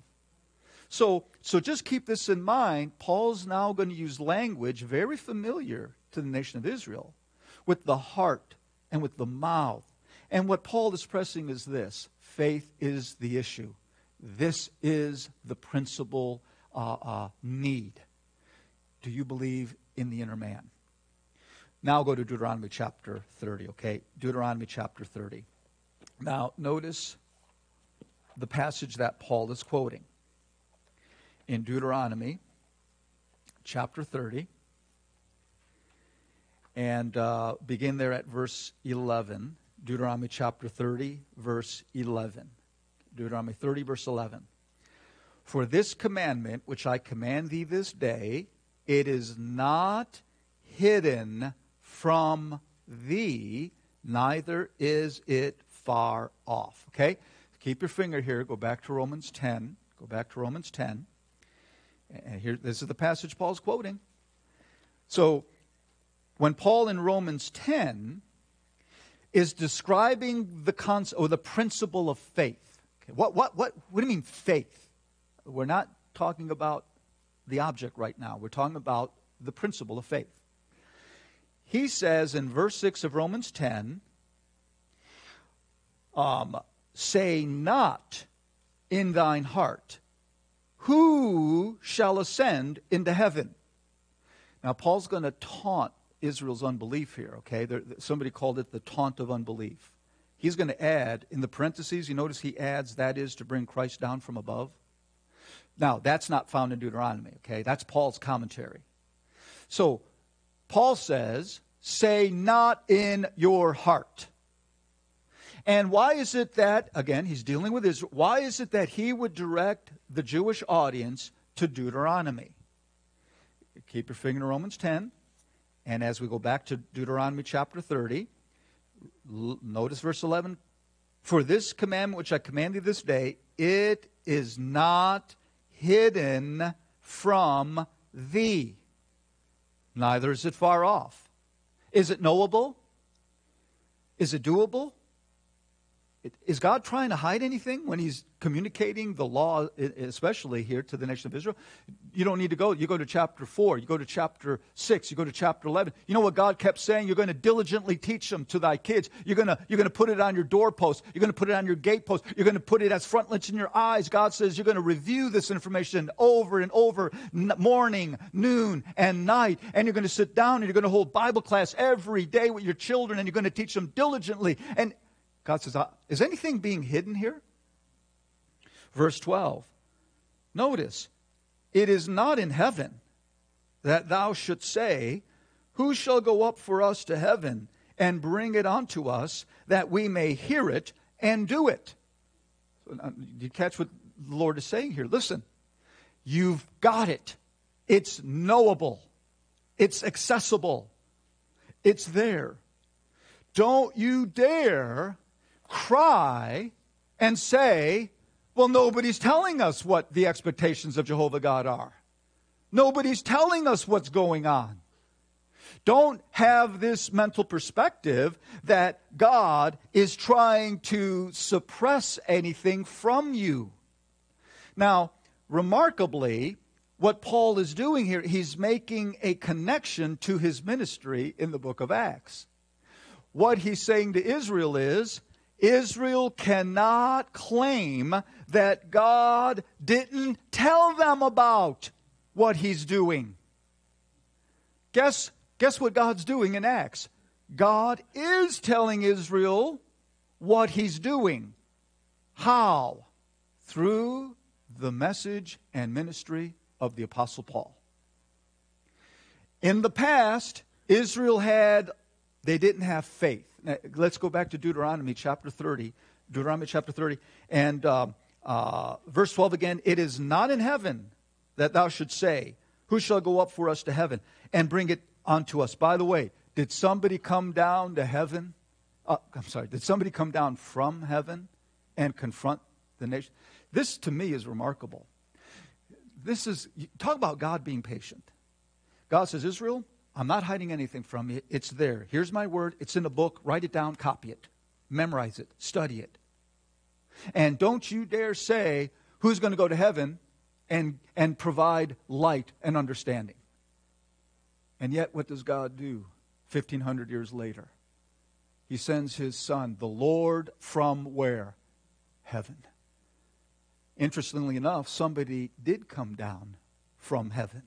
So, so just keep this in mind. Paul's now going to use language very familiar to the nation of Israel, with the heart and with the mouth. And what Paul is pressing is this: faith is the issue. This is the principal Uh, uh, need. Do you believe in the inner man? Now go to Deuteronomy chapter thirty, okay? Deuteronomy chapter thirty. Now notice the passage that Paul is quoting. In Deuteronomy chapter thirty, and uh, begin there at verse eleven. Deuteronomy chapter thirty, verse eleven. Deuteronomy thirty, verse eleven. For this commandment which I command thee this day, it is not hidden from thee, neither is it far off. Okay? Keep your finger here. Go back to Romans ten. Go back to Romans ten. And here, this is the passage Paul's quoting. So, when Paul in Romans ten is describing the concept or the principle of faith, okay, what, what, what, what do you mean faith? We're not talking about the object right now. We're talking about the principle of faith. He says in verse six of Romans ten, um, say not in thine heart, who shall ascend into heaven? Now, Paul's going to taunt Israel's unbelief here, okay? There, somebody called it the taunt of unbelief. He's going to add, in the parentheses, you notice he adds, that is to bring Christ down from above. Now, that's not found in Deuteronomy, okay? That's Paul's commentary. So, Paul says, say not in your heart. And why is it that, again, he's dealing with Israel, why is it that he would direct the Jewish audience to Deuteronomy? Keep your finger in Romans ten, and as we go back to Deuteronomy chapter thirty, l- notice verse eleven, for this commandment which I command you this day, it is not hidden from thee, neither is it far off. Is it knowable? Is it doable? Is God trying to hide anything when he's communicating the law, especially here to the nation of Israel? You don't need to go. You go to chapter four. You go to chapter six. You go to chapter eleven. You know what God kept saying? You're going to diligently teach them to thy kids. You're going to, you're going to put it on your doorpost. You're going to put it on your gatepost. You're going to put it as frontlets in your eyes. God says you're going to review this information over and over, morning, noon, and night. And you're going to sit down and you're going to hold Bible class every day with your children, and you're going to teach them diligently. And God says, is anything being hidden here? Verse twelve. Notice, it is not in heaven that thou shouldst say, who shall go up for us to heaven and bring it unto us that we may hear it and do it? So, you catch what the Lord is saying here? Listen, you've got it. It's knowable. It's accessible. It's there. Don't you dare cry and say, well, nobody's telling us what the expectations of Jehovah God are. Nobody's telling us what's going on. Don't have this mental perspective that God is trying to suppress anything from you. Now, remarkably, what Paul is doing here, he's making a connection to his ministry in the book of Acts. What he's saying to Israel is, Israel cannot claim that God didn't tell them about what he's doing. Guess, guess what God's doing in Acts? God is telling Israel what he's doing. How? Through the message and ministry of the Apostle Paul. In the past, Israel had, they didn't have faith. Now, let's go back to Deuteronomy chapter thirty. Deuteronomy chapter thirty. And uh, uh, verse twelve again. It is not in heaven that thou shouldst say, who shall go up for us to heaven and bring it unto us? By the way, did somebody come down to heaven? Uh, I'm sorry. Did somebody come down from heaven and confront the nation? This to me is remarkable. This is, talk about God being patient. God says, Israel, I'm not hiding anything from you. It's there. Here's my word. It's in a book. Write it down. Copy it. Memorize it. Study it. And don't you dare say who's going to go to heaven and, and provide light and understanding. And yet, what does God do fifteen hundred years later? He sends his son, the Lord from where? Heaven. Interestingly enough, somebody did come down from heaven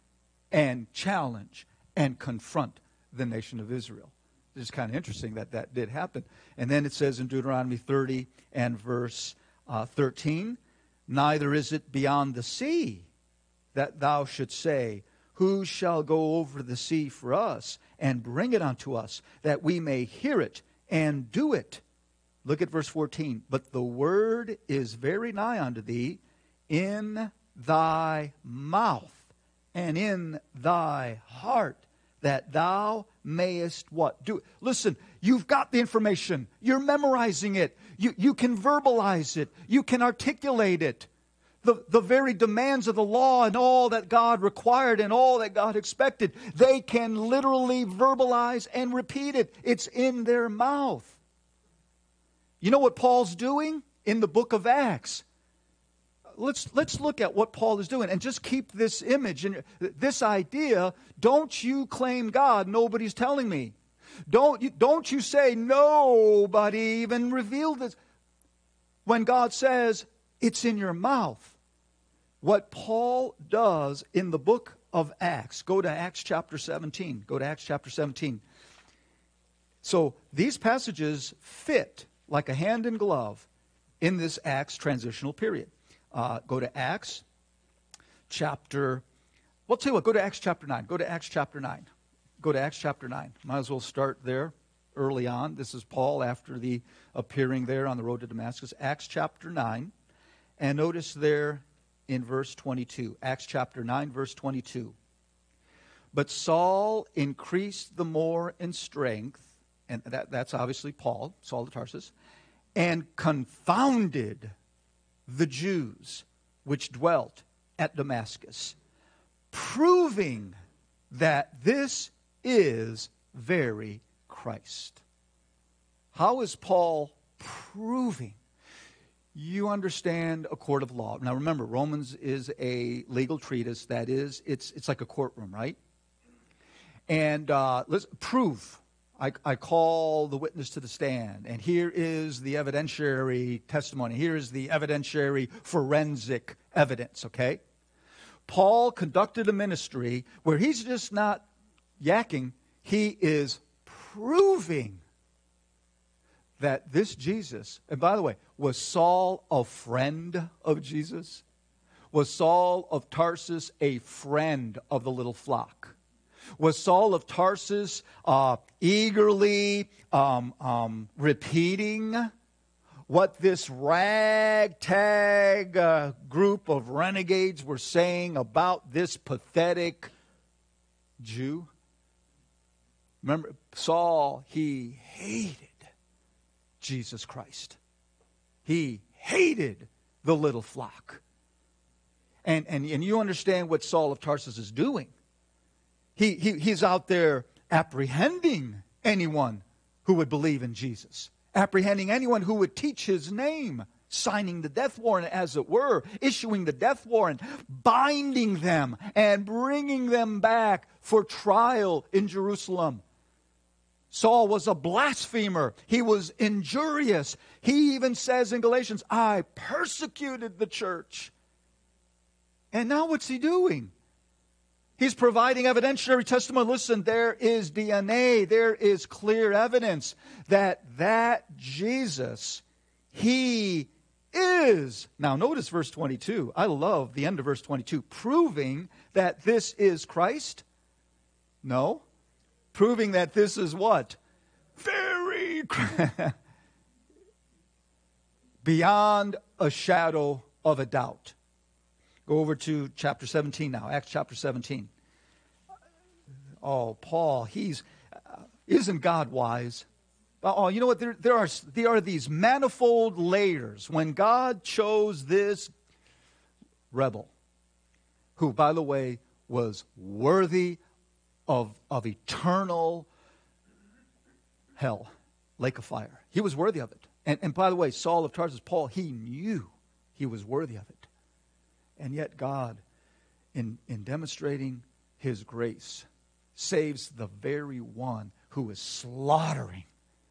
and challenge and confront the nation of Israel. It's kind of interesting that that did happen. And then it says in Deuteronomy thirty and verse uh, thirteen, neither is it beyond the sea that thou shouldst say, who shall go over the sea for us and bring it unto us, that we may hear it and do it. Look at verse fourteen. But the word is very nigh unto thee, in thy mouth and in thy heart, that thou mayest what? Do it. Listen, you've got the information. You're memorizing it. You, you can verbalize it. You can articulate it. The, the very demands of the law and all that God required and all that God expected, they can literally verbalize and repeat it. It's in their mouth. You know what Paul's doing in the book of Acts? Let's, let's look at what Paul is doing and just keep this image and this idea. Don't you claim God, nobody's telling me. Don't you, don't you say nobody even revealed this. When God says it's in your mouth. What Paul does in the book of Acts, go to Acts chapter seventeen. Go to Acts chapter seventeen. So these passages fit like a hand in glove in this Acts transitional period. Uh, go to Acts chapter, well, tell you what, go to Acts chapter nine. Go to Acts chapter nine. Go to Acts chapter nine. Might as well start there early on. This is Paul after the appearing there on the road to Damascus. Acts chapter nine. And notice there in verse twenty-two. Acts chapter nine, verse twenty-two. But Saul increased the more in strength, and that, that's obviously Paul, Saul of Tarsus, and confounded the Jews which dwelt at Damascus, proving that this is very Christ. How is Paul proving? You understand a court of law. Now remember, Romans is a legal treatise. That is, it's it's like a courtroom, right? And uh, let's prove. I, I call the witness to the stand, and here is the evidentiary testimony. Here is the evidentiary forensic evidence, okay? Paul conducted a ministry where he's just not yakking. He is proving that this Jesus, and by the way, was Saul a friend of Jesus? Was Saul of Tarsus a friend of the little flock? Was Saul of Tarsus uh, eagerly um, um, repeating what this ragtag uh, group of renegades were saying about this pathetic Jew? Remember, Saul, he hated Jesus Christ. He hated the little flock. And, and, and you understand what Saul of Tarsus is doing. He, he, he's out there apprehending anyone who would believe in Jesus. Apprehending anyone who would teach his name. Signing the death warrant, as it were. Issuing the death warrant. Binding them and bringing them back for trial in Jerusalem. Saul was a blasphemer. He was injurious. He even says in Galatians, I persecuted the church. And now what's he doing? He's providing evidentiary testimony. Listen, there is D N A. There is clear evidence that that Jesus, he is. Now notice verse twenty-two. I love the end of verse twenty-two. Proving that this is Christ? No. Proving that this is what? Very beyond a shadow of a doubt. Go over to chapter seventeen now. Acts chapter seventeen. Oh, Paul, he's, uh, isn't God wise? Oh, you know what? There, there are, there are these manifold layers. When God chose this rebel, who, by the way, was worthy of, of eternal hell, lake of fire. He was worthy of it. And, and by the way, Saul of Tarsus, Paul, he knew he was worthy of it. And yet God, in, in demonstrating his grace, saves the very one who is slaughtering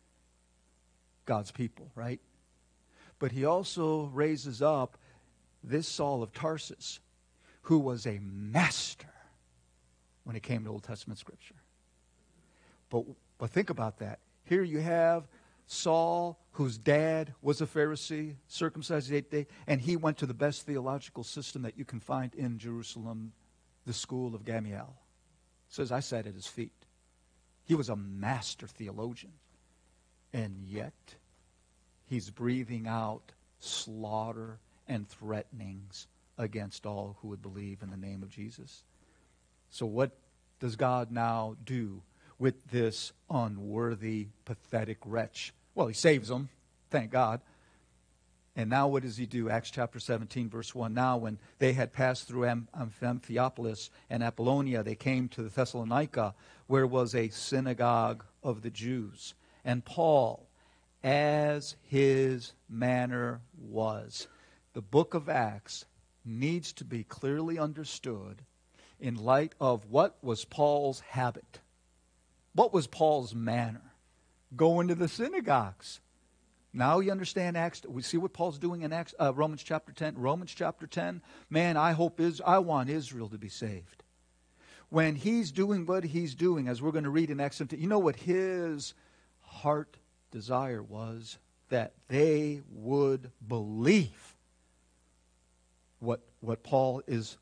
God's people, right? But he also raises up this Saul of Tarsus, who was a master when it came to Old Testament Scripture. But, but think about that. Here you have Saul, whose dad was a Pharisee, circumcised the eighth day, and he went to the best theological system that you can find in Jerusalem, the school of Gamaliel. It says, I sat at his feet. He was a master theologian. And yet, he's breathing out slaughter and threatenings against all who would believe in the name of Jesus. So what does God now do with this unworthy, pathetic wretch? Well, he saves him, thank God. And now what does he do? Acts chapter seventeen, verse one. Now when they had passed through Am- Amphipolis and Apollonia, they came to Thessalonica, where was a synagogue of the Jews. And Paul, as his manner was. The book of Acts needs to be clearly understood in light of what was Paul's habit. What was Paul's manner? Going to the synagogues. Now you understand Acts. We see what Paul's doing in Acts, uh, Romans chapter ten. Romans chapter ten. Man, I hope is I want Israel to be saved. When he's doing what he's doing, as we're going to read in Acts seventeen, you know what his heart desire was? That they would believe what what Paul is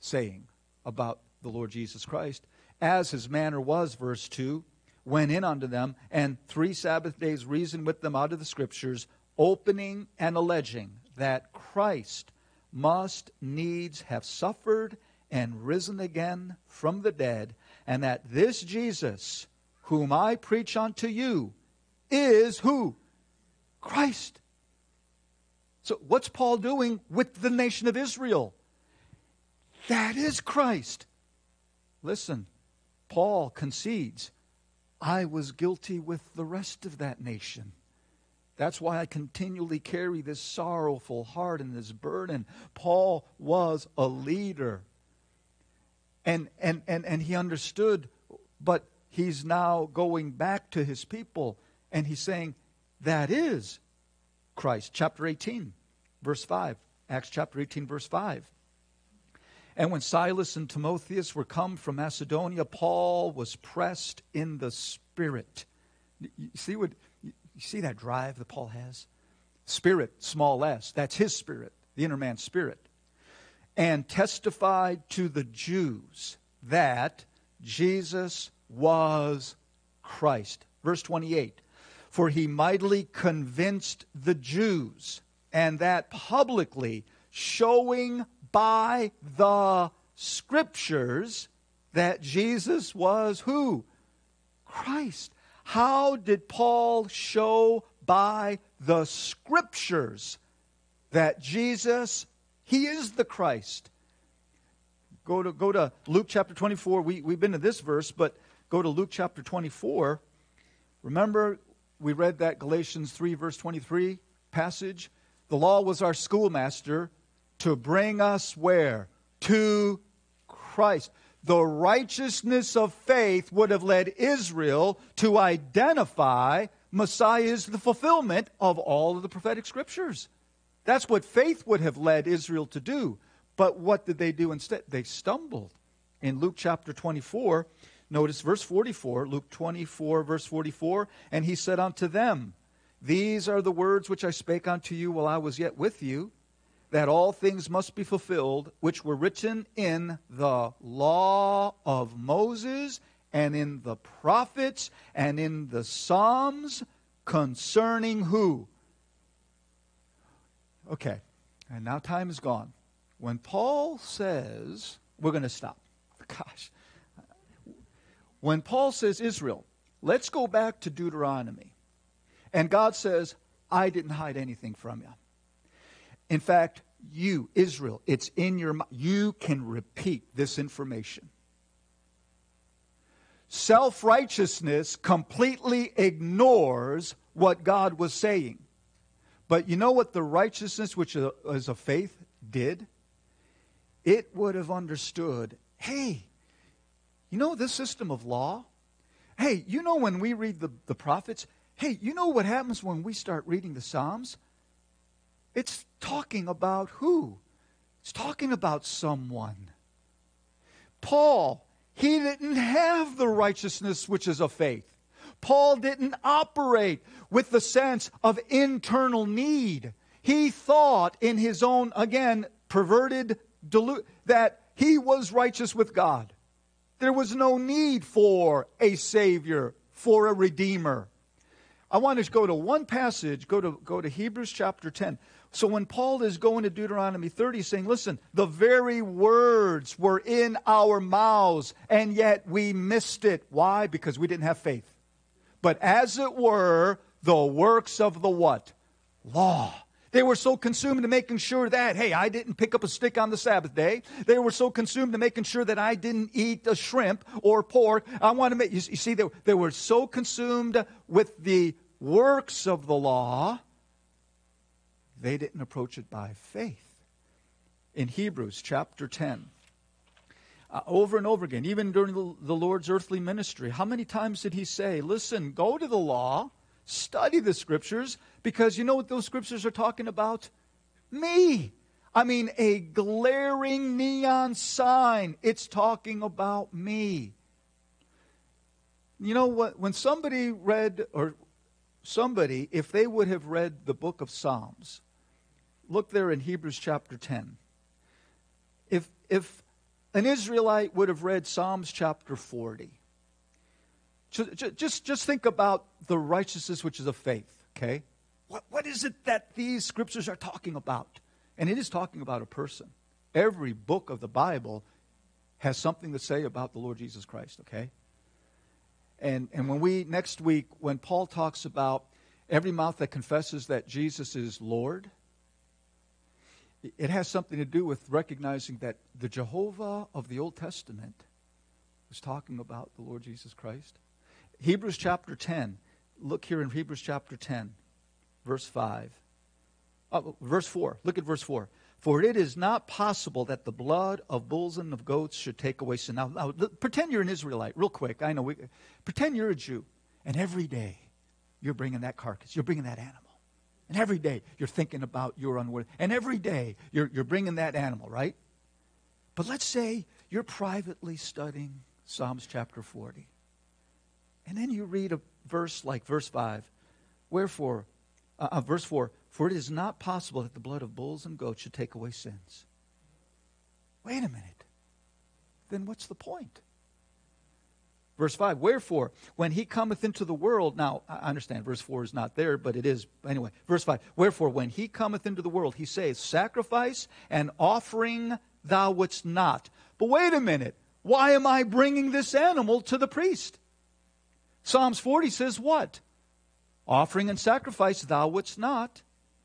saying about the Lord Jesus Christ. As his manner was, verse two, went in unto them, and three Sabbath days reasoned with them out of the Scriptures, opening and alleging that Christ must needs have suffered and risen again from the dead, and that this Jesus, whom I preach unto you, is who? Christ. So what's Paul doing with the nation of Israel? That is Christ. Listen, Paul concedes, I was guilty with the rest of that nation. That's why I continually carry this sorrowful heart and this burden. Paul was a leader. And, and, and, and he understood, but he's now going back to his people, and he's saying, that is Christ. Chapter eighteen, verse five. Acts chapter eighteen, verse five. And when Silas and Timotheus were come from Macedonia, Paul was pressed in the Spirit. You see what you see that drive that Paul has? Spirit, small s. That's his spirit, the inner man's spirit. And testified to the Jews that Jesus was Christ. Verse twenty-eight. For he mightily convinced the Jews, and that publicly, showing by the Scriptures that Jesus was who? Christ. How did Paul show by the Scriptures that Jesus, he is the Christ? Go to, go to Luke chapter twenty-four. We, we've been to this verse, but go to Luke chapter twenty-four. Remember, we read that Galatians three, verse twenty-three passage. The law was our schoolmaster to bring us where? To Christ. The righteousness of faith would have led Israel to identify Messiah as the fulfillment of all of the prophetic scriptures. That's what faith would have led Israel to do. But what did they do instead? They stumbled. In Luke chapter twenty-four, notice verse forty-four, Luke twenty-four, verse forty-four, and he said unto them, these are the words which I spake unto you while I was yet with you, that all things must be fulfilled, which were written in the law of Moses, and in the prophets, and in the Psalms, concerning who? Okay, and now time is gone. When Paul says, we're going to stop. Gosh. When Paul says, Israel, let's go back to Deuteronomy. And God says, I didn't hide anything from you. In fact, you, Israel, it's in your mind. You can repeat this information. Self-righteousness completely ignores what God was saying. But you know what the righteousness which is of faith did? It would have understood, hey, you know this system of law? Hey, you know when we read the, the prophets? Hey, you know what happens when we start reading the Psalms? It's talking about who? It's talking about someone. Paul, he didn't have the righteousness which is of faith. Paul didn't operate with the sense of internal need. He thought in his own, again, perverted, delu- that he was righteous with God. There was no need for a Savior, for a Redeemer. I want to go to one passage, go to, go to Hebrews chapter ten. So when Paul is going to Deuteronomy thirty, saying, listen, the very words were in our mouths, and yet we missed it. Why? Because we didn't have faith. But as it were, the works of the what? Law. They were so consumed in making sure that, hey, I didn't pick up a stick on the Sabbath day. They were so consumed in making sure that I didn't eat a shrimp or pork. I want to make, you see, they, they were so consumed with the works of the law, they didn't approach it by faith. In Hebrews chapter ten, uh, over and over again, even during the, the Lord's earthly ministry, how many times did he say, listen, go to the law, study the scriptures, because you know what those scriptures are talking about? Me. I mean, a glaring neon sign. It's talking about me. You know what? When somebody read, or somebody, if they would have read the book of Psalms, look there in Hebrews chapter ten. If, if an Israelite would have read Psalms chapter forty. Just, just, just think about the righteousness which is of faith, okay? What, what is it that these scriptures are talking about? And it is talking about a person. Every book of the Bible has something to say about the Lord Jesus Christ, okay? And, and when we, next week, when Paul talks about every mouth that confesses that Jesus is Lord, it has something to do with recognizing that the Jehovah of the Old Testament is talking about the Lord Jesus Christ. Hebrews chapter ten. Look here in Hebrews chapter ten, verse five. Oh, verse four. Look at verse four. For it is not possible that the blood of bulls and of goats should take away sin. Now, now pretend you're an Israelite, real quick. I know. We, pretend you're a Jew, and every day you're bringing that carcass. You're bringing that animal. And every day you're thinking about your unworthy. And every day you're, you're bringing that animal, right? But let's say you're privately studying Psalms chapter forty. And then you read a verse like verse five. Wherefore, uh, uh, verse four, for it is not possible that the blood of bulls and goats should take away sins. Wait a minute. Then what's the point? Verse five, wherefore, when he cometh into the world, now, I understand verse four is not there, but it is, anyway. Verse five, wherefore, when he cometh into the world, he says, sacrifice and offering thou wouldst not. But wait a minute, why am I bringing this animal to the priest? Psalms forty says what? Offering and sacrifice thou wouldst not,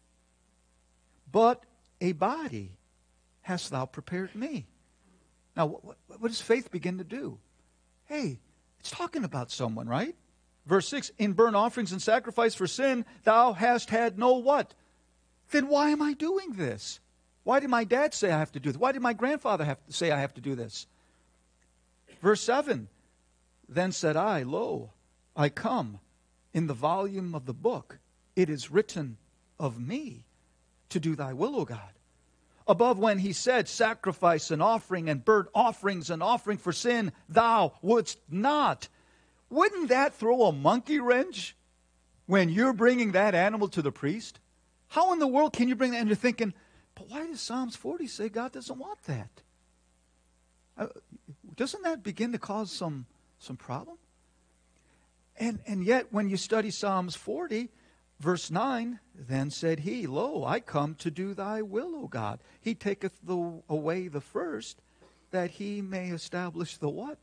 but a body hast thou prepared me. Now, what, what does faith begin to do? Hey, it's talking about someone, right? Verse six, in burnt offerings and sacrifice for sin, thou hast had no what? Then why am I doing this? Why did my dad say I have to do this? Why did my grandfather have to say I have to do this? Verse seven, then said I, lo, I come. In the volume of the book, it is written of me to do thy will, O God. Above when he said, sacrifice and offering and burnt offerings and offering for sin, thou wouldst not. Wouldn't that throw a monkey wrench when you're bringing that animal to the priest? How in the world can you bring that? And you're thinking, but why does Psalms forty say God doesn't want that? Uh, doesn't that begin to cause some, some problem? And, and yet, when you study Psalms forty, verse nine, then said he, lo, I come to do thy will, O God. He taketh the, away the first, that he may establish the what?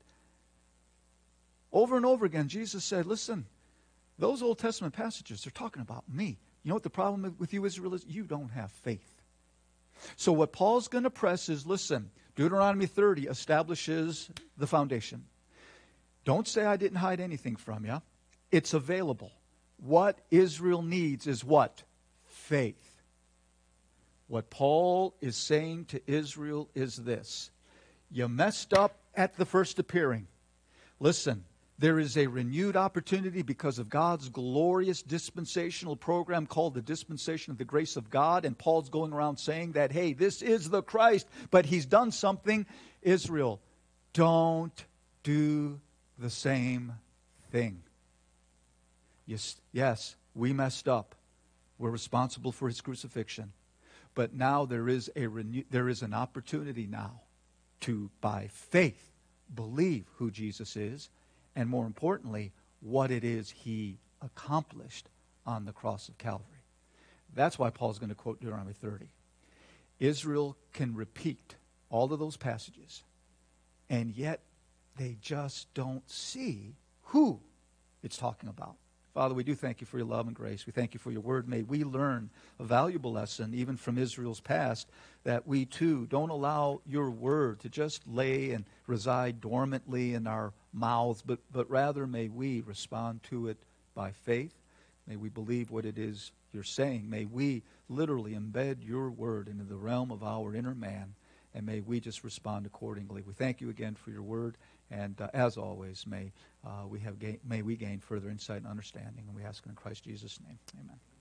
Over and over again, Jesus said, listen, those Old Testament passages are talking about me. You know what the problem with you, Israel, is? You don't have faith. So what Paul's going to press is, listen, Deuteronomy thirty establishes the foundation. Don't say I didn't hide anything from you. It's available. What Israel needs is what? Faith. What Paul is saying to Israel is this. You messed up at the first appearing. Listen, there is a renewed opportunity because of God's glorious dispensational program called the Dispensation of the Grace of God. And Paul's going around saying that, hey, this is the Christ, but he's done something. Israel, don't do the same thing. Yes, yes, we messed up. We're responsible for his crucifixion. But now there is a renew, there is an opportunity now to, by faith, believe who Jesus is, and more importantly, what it is he accomplished on the cross of Calvary. That's why Paul's going to quote Deuteronomy thirty. Israel can repeat all of those passages, and yet they just don't see who it's talking about. Father, we do thank you for your love and grace. We thank you for your word. May we learn a valuable lesson, even from Israel's past, that we too don't allow your word to just lay and reside dormantly in our mouths, but, but rather may we respond to it by faith. May we believe what it is you're saying. May we literally embed your word into the realm of our inner man, and may we just respond accordingly. We thank you again for your word. And uh, as always, may uh, we have gain, may we gain further insight and understanding. And we ask in Christ Jesus' name. Amen.